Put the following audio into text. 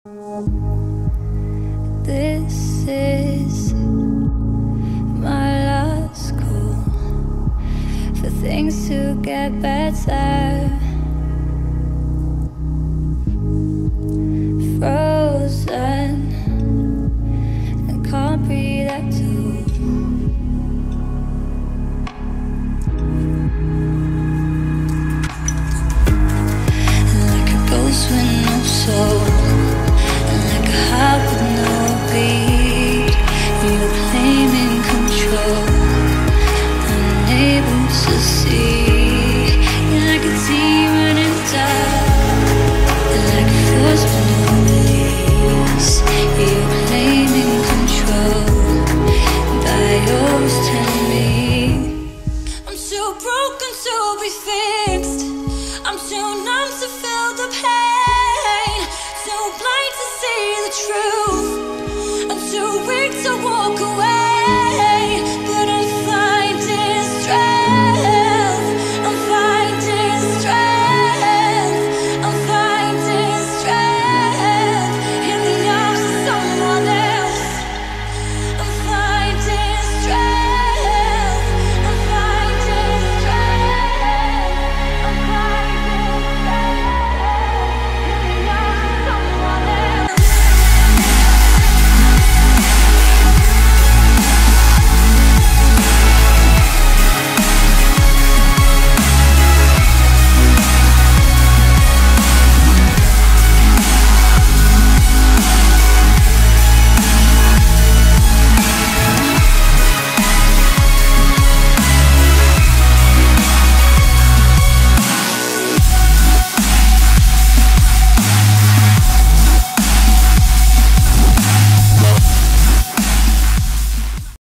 This is my last call for things to get better. Frozen and can't breathe at all. Like a ghost with no soul, and like a heart with no beat. You're claiming control, unable to see. You're like a demon in dark, like a force with no release. You're claiming control by always telling me I'm too broken to be fixed. I'm too numb to feel the pain, too blind to see the truth. I'm too weak to walk away.